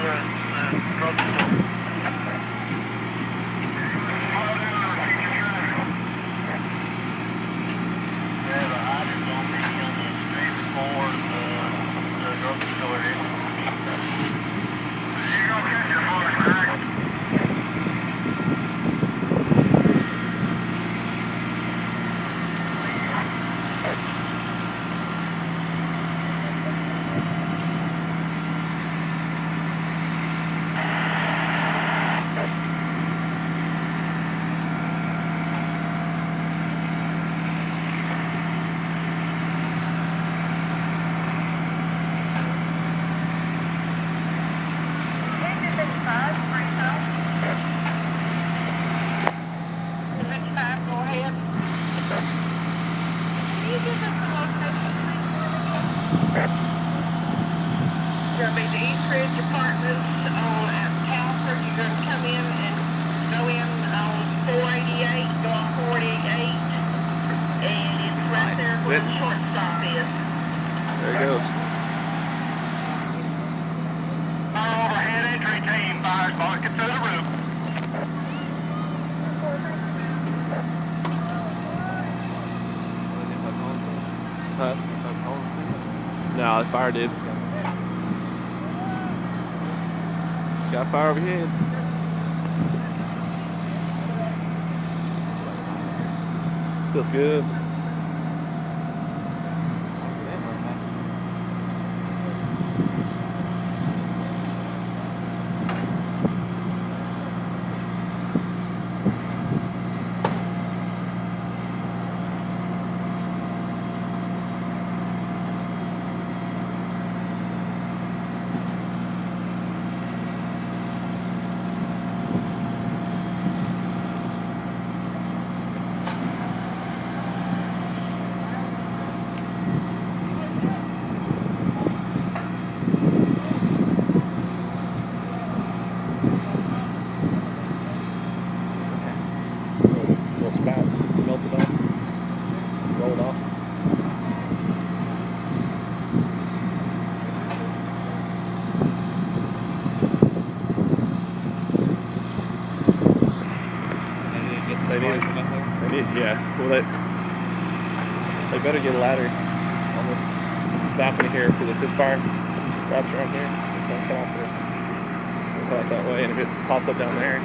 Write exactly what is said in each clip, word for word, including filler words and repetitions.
No, the fire did. Got fire overhead. Feels good. Spats melted off, rolled off. They did. They did, yeah. Well, they, they better get a ladder on this balcony here because if this fire drops right there, it's going to cut off there. It'll cut off that way, and if it pops up down there,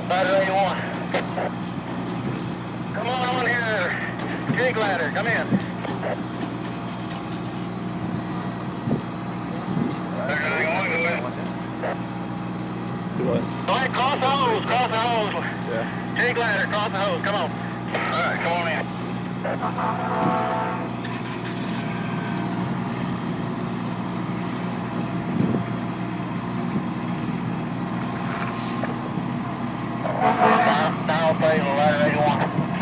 Ladder eighty-one. Come on on here. Jig ladder, come in. Ladder eighty-one, go in. Do what? All right, cross the hose, cross the hose. Yeah. Jig ladder, cross the hose, come on. All right, come on in. nine oh three, ladder eighty-one.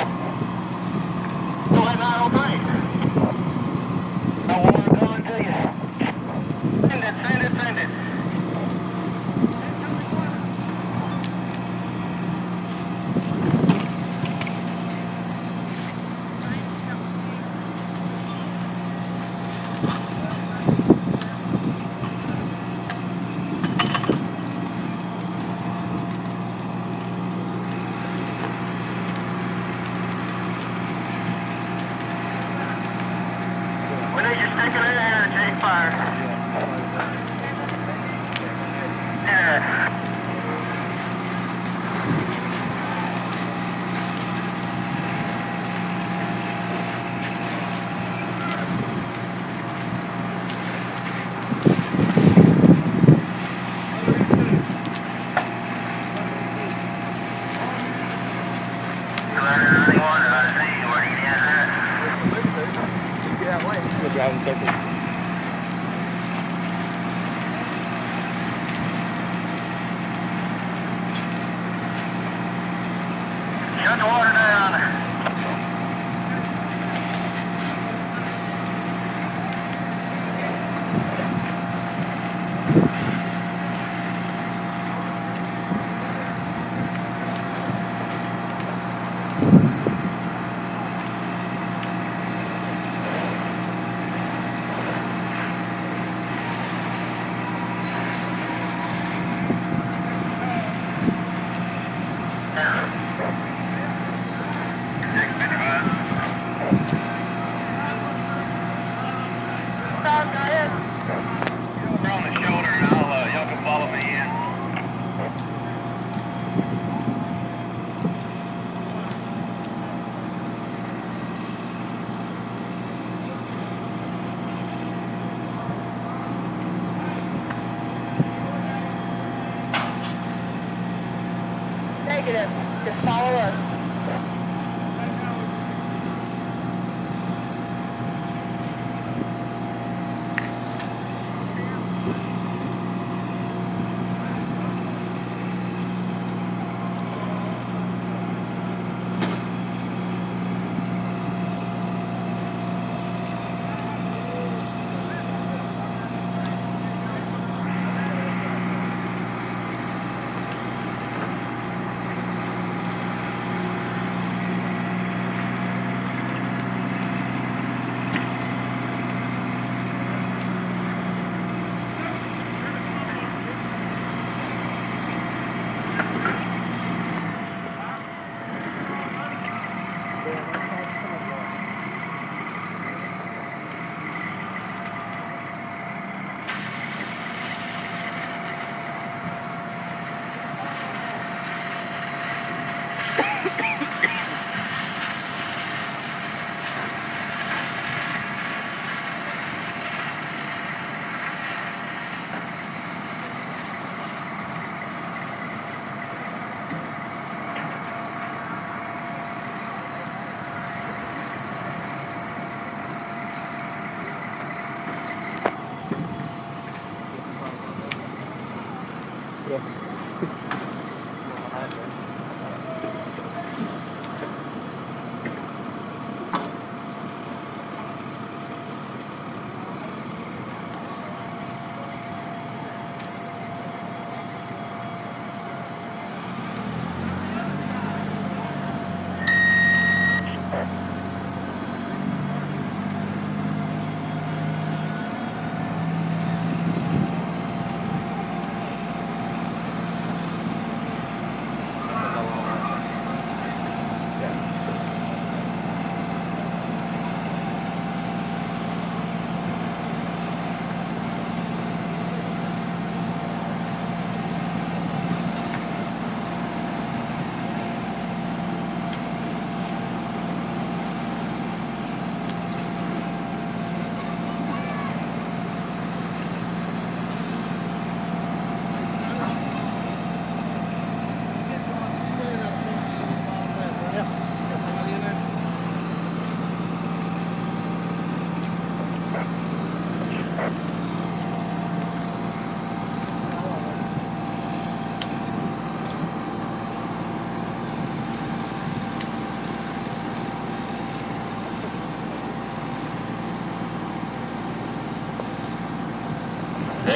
Go ahead, nine oh three. No water coming to you. Send it, send it, send it. We need you sticking in here to take fire. Yeah. We're driving circles. Shut the water down. On the shoulder and I'll, uh, y'all can follow me in. Negative.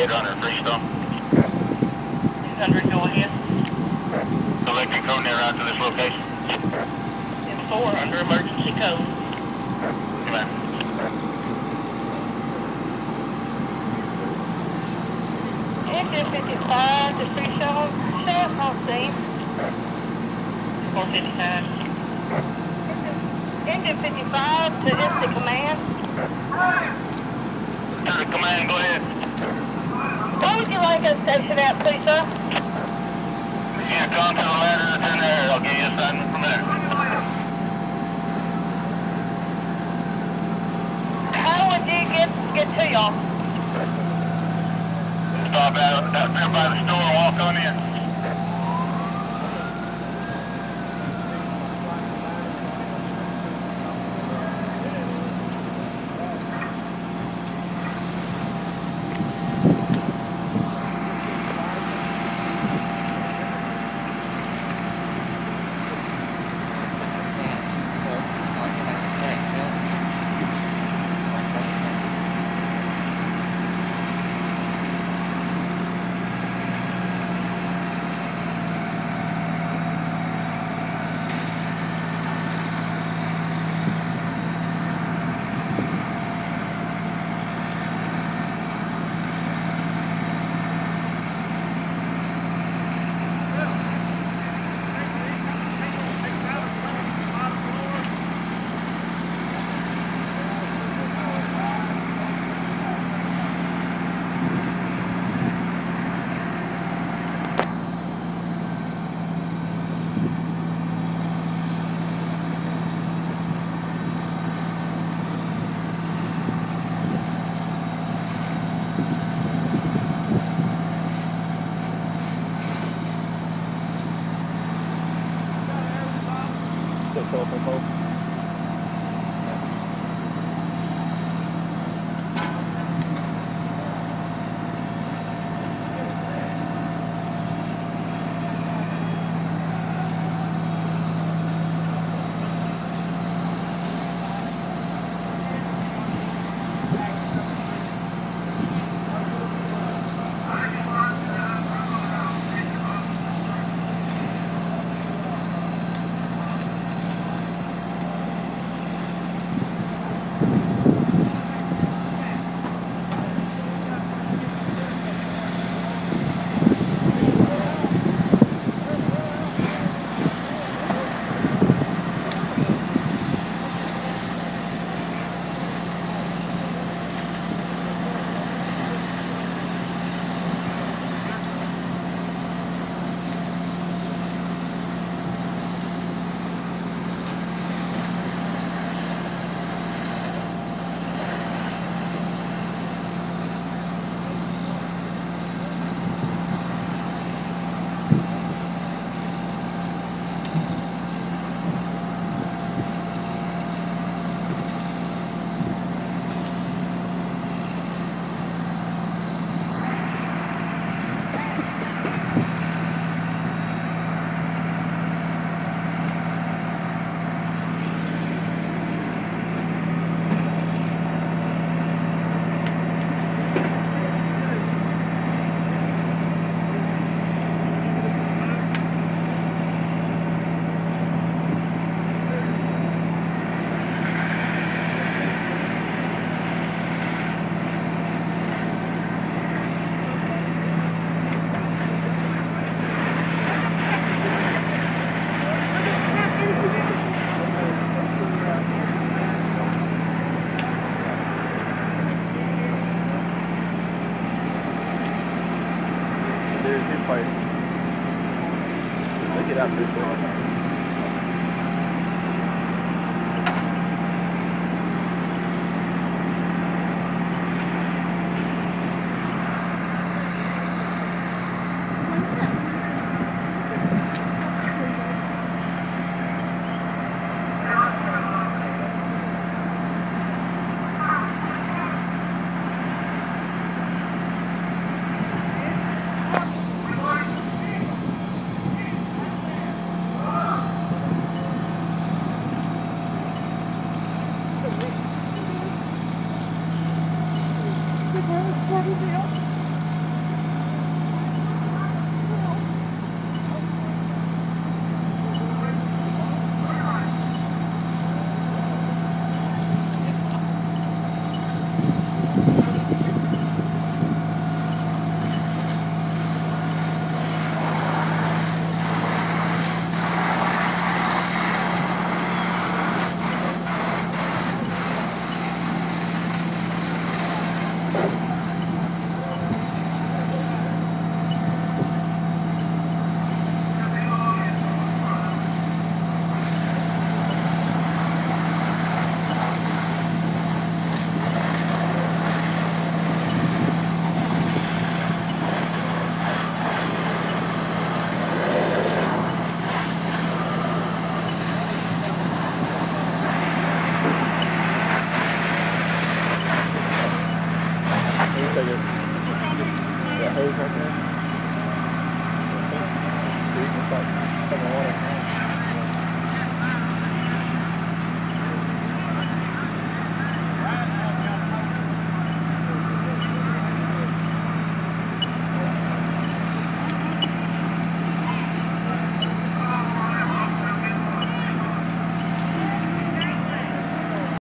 eight hundred, Freestone. eight hundred, go ahead. Selecting code near out to this location. ten four under emergency code. Amen. Engine fifty-five to Freestone, sheriff on scene. four fifty-nine. Engine fifty-five to instant command. To the command, go ahead. Where would you like us stationed at, please, sir? Yeah, come to the ladder that's in there. I'll give you a assignment from there. How would you get get to y'all? Stop out, out there by the store and walk on in. Telephone pole.